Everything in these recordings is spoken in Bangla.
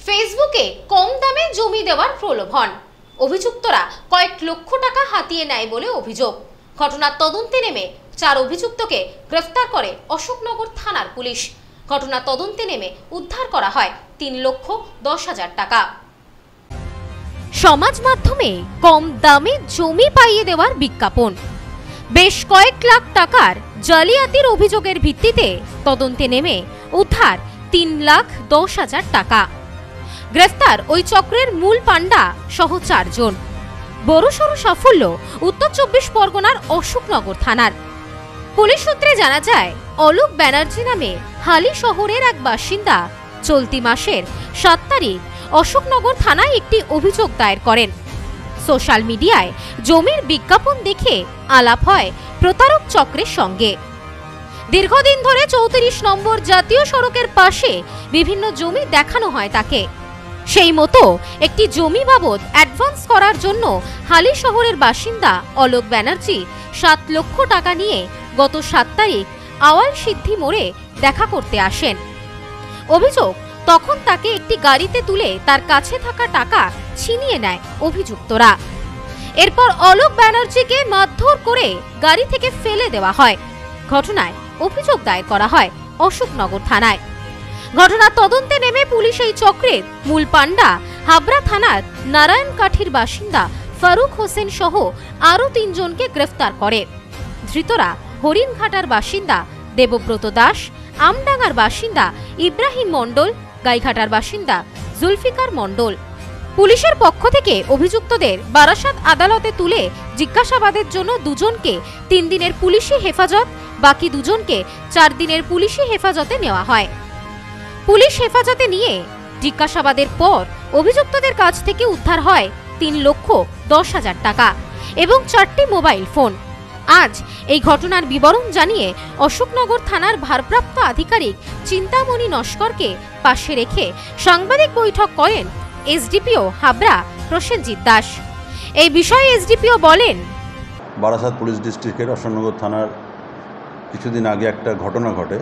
ফেসবুকে কম দামে জমি দেওয়ার প্রলোভন। অভিযুক্তরা কয়েক লক্ষ টাকা হাতিয়ে নেয় বলে অভিযোগ। ঘটনার তদন্তে নেমে 4 অভিযুক্তকে গ্রেফতার করে অশোকনগর থানার পুলিশ। ঘটনার তদন্তে নেমে উদ্ধার করা হয় 3,10,000 টাকা। সমাজ মাধ্যমে কম দামে জমি পাইয়ে দেওয়ার বিজ্ঞাপন। বেশ কয়েক লাখ টাকার জালিয়াতির অভিযোগের ভিত্তিতে তদন্তে নেমে উদ্ধার 3,10,000 টাকা। গ্রেফতার ওই চক্রের মূল পান্ডা সহ 4 জন। বড়সড় সাফল্য উত্তর 24 পরগনার অশোকনগর থানার। পুলিশ সূত্রে জানা যায়, অলোক ব্যানার্জি নামে হালি শহরের এক বাসিন্দা চলতি মাসের 7 তারিখ অশোকনগর থানায় একটি অভিযোগ দায়ের করেন। সোশ্যাল মিডিয়ায় জমির বিজ্ঞাপন দেখে আলাপ হয় প্রতারক চক্রের সঙ্গে। দীর্ঘদিন ধরে 34 নম্বর জাতীয় সড়কের পাশে বিভিন্ন জমি দেখানো হয় তাকে। সেই মতো একটি জমি বাবদ অ্যাডভান্স করার জন্য হালি শহরের বাসিন্দা অলোক ব্যানার্জি 7 লক্ষ টাকা নিয়ে গত 7 তারিখ আওয়াল সিদ্ধি মোড়ে দেখা করতে আসেন। অভিযোগ, তখন তাকে একটি গাড়িতে তুলে তার কাছে থাকা টাকা ছিনিয়ে নেয় অভিযুক্তরা। এরপর অলোক ব্যানার্জিকে মারধর করে গাড়ি থেকে ফেলে দেওয়া হয়। ঘটনায় অভিযোগ দায়ের করা হয় অশোকনগর থানায়। ঘটনার তদন্তে নেমে পুলিশ এই চক্রের মূল পান্ডা হাবড়া থানার নারায়ণকাঠির বাসিন্দা ফারুক হোসেন সহ আরও 3 জনকে গ্রেফতার করে। ধৃতরা হরিণঘাটার বাসিন্দা দেবব্রত দাস, আমডাঙ্গার বাসিন্দা ইব্রাহিম মণ্ডল, গাইঘাটার বাসিন্দা জুলফিকার মণ্ডল। পুলিশের পক্ষ থেকে অভিযুক্তদের বারাসাত আদালতে তুলে জিজ্ঞাসাবাদের জন্য 2 জনকে 3 দিনের পুলিশি হেফাজত, বাকি 2 জনকে 4 দিনের পুলিশি হেফাজতে নেওয়া হয়। পুলিশ হেফাজতে নিয়ে জিজ্ঞাসাবাদের পর অভিযুক্তদের কাছ থেকে উদ্ধার হয় 3,10,000 টাকা এবং 4টি মোবাইল ফোন। আজ এই ঘটনার বিবরণ জানিয়ে অশোকনগর থানার ভারপ্রাপ্ত আধিকারিক চিন্তামণি নস্করকে পাশে রেখে সাংবাদিক বৈঠক করেন এসডিপিও হাবড়া প্রসেনজিৎ দাস। এই বিষয়ে এসডিপিও বলেন, বারাসাত পুলিশ ডিস্ট্রিক্টের অশোকনগর থানার কিছুদিন আগে একটা ঘটনা ঘটে।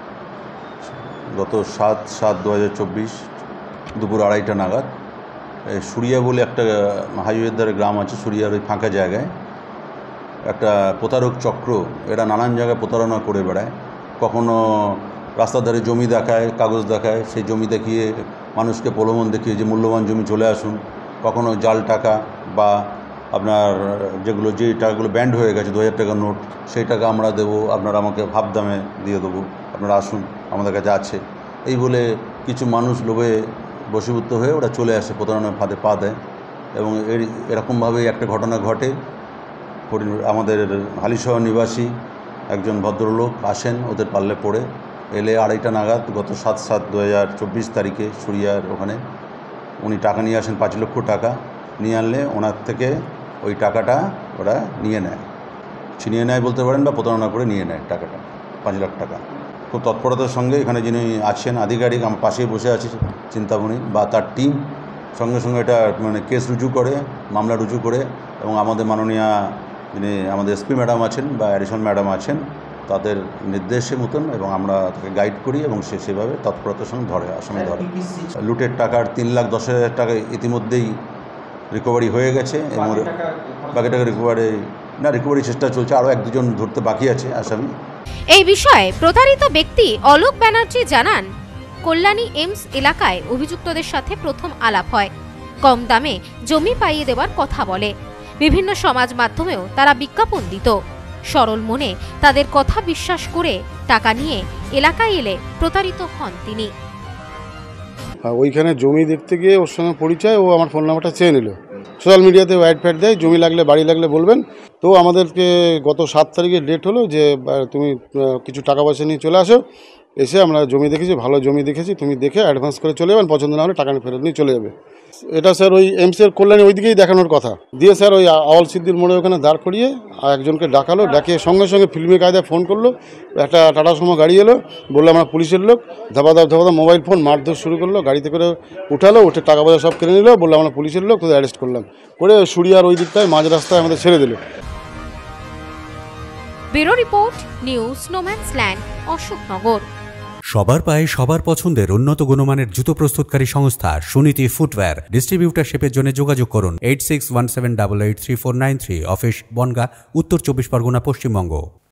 গত 7/7/2024 দুপুর 2:30টা নাগাদ সুরিয়া বলে একটা হাইওয়ের ধারে গ্রাম আছে, সুরিয়ার ওই ফাঁকা জায়গায় একটা প্রতারক চক্র, এরা নানান জায়গায় প্রতারণা করে বেড়ায়। কখনো রাস্তার ধারে জমি দেখায়, কাগজ দেখায়, সেই জমি দেখিয়ে মানুষকে প্রলোভন দেখিয়ে যে মূল্যবান জমি চলে আসুন। কখনো জাল টাকা বা আপনার যে টাকাগুলো ব্যান্ড হয়ে গেছে 2,000 টাকার নোট, সেই টাকা আমরা দেবো, আপনারা আমাকে হাফ দামে দিয়ে দেবো, আপনারা আসুন, আমাদের কাছে আছে, এই বলে কিছু মানুষ লোভে বশীভূত হয়ে ওরা চলে আসে, প্রতারণার ফাঁদে পা দেয়। এবং এরকমভাবেই একটা ঘটনা ঘটে। আমাদের হালিশহর নিবাসী একজন ভদ্রলোক আসেন ওদের পাল্লে পড়ে, এলে 2:30টা নাগাদ গত 7/7/2024 তারিখে সুরিয়ার ওখানে উনি টাকা নিয়ে আসেন, 5 লক্ষ টাকা নিয়ে আনলে ওনার থেকে ওই টাকাটা ওরা নিয়ে নেয়, ছিনিয়ে নেয় বলতে পারেন, বা প্রতারণা করে নিয়ে নেয় টাকাটা, 5 লাখ টাকা। খুব তৎপরতার সঙ্গে এখানে যিনি আছেন আধিকারিক, আমার পাশেই বসে আছে চিন্তামণি বা তার টিম, সঙ্গে সঙ্গে এটা কেস রুজু করে, মামলা রুজু করে, এবং আমাদের মাননীয়া যিনি আমাদের এসপি ম্যাডাম আছেন বা অ্যাডিশনাল ম্যাডাম আছেন তাদের নির্দেশের মতন, এবং আমরা তাকে গাইড করি এবং সে সেভাবে তৎপরতার সঙ্গে আসামি ধরে। লুটের টাকার 3,10,000 টাকা ইতিমধ্যেই রিকভারি হয়ে গেছে এবং বাকি টাকা রিকভারি চেষ্টা চলছে, আরও 1-2 জন ধরতে বাকি আছে আসামি। এই বিষয়ে প্রতারিত ব্যক্তি অলোক ব্যানার্জি জানান, কল্যাণী এমস এলাকায় অভিযুক্তদের সাথে প্রথম আলাপ হয়। কম দামে জমি পাইয়ে দেওয়ার কথা বলে। বিভিন্ন সমাজ মাধ্যমেও তারা বিজ্ঞাপন দিত। সরল মনে তাদের কথা বিশ্বাস করে টাকা নিয়ে এলাকায় এলে প্রতারিত হন তিনি। ওইখানে জমি দেখতে গিয়ে ওর সঙ্গে পরিচয়, ও আমার ফোন নাম্বারটা চেয়ে নিল। সোশ্যাল মিডিয়াতে অ্যাড ফ্যাড দেয়, জমি লাগলে বাড়ি লাগলে বলবেন। তো আমাদেরকে গত 7 তারিখে ডেট হলো যে তুমি কিছু টাকা পয়সা নিয়ে চলে আসো, এসে আমরা জমি দেখেছি, ভালো জমি দেখেছি, তুমি দেখে অ্যাডভান্স করে চলে যাবেন, পছন্দ না হলে টাকা ফেরত নিয়ে চলে যাবে। এটা স্যার ওই এমসের কল্যাণী ওইদিকেই দেখানোর কথা দিয়ে স্যার ওই আওয়াল সিদ্ধির মোড়ে ওখানে দাঁড় করিয়ে একজনকে ডাকালো, ডাকিয়ে সঙ্গে সঙ্গে ফিল্মি কায়দায় ফোন করলো। একটা টাটা সুমো গাড়ি এলো, বললো আমরা পুলিশের লোক, ধাপাধাপ মোবাইল ফোন মারধর শুরু করলো, গাড়িতে করে উঠালো, উঠে টাকা পয়সা সব কেড়ে নিল, বললো আমরা পুলিশের লোক, তোদের অ্যারেস্ট করলাম, করে সুরিয়ার ওই দিকটায় মাঝ রাস্তায় আমাদের ছেড়ে দিল। Bureau report, news snowman's land, Ashoknagar. সবার পায়ে সবার পছন্দের উন্নত গুণমানের জুতো প্রস্তুতকারী সংস্থা সুনীতি ফুটওয়্যার। ডিস্ট্রিবিউটারশিপের জন্য যোগাযোগ করুন 8617883493, অফিস বনগাঁ, উত্তর 24 পরগনা, পশ্চিমবঙ্গ।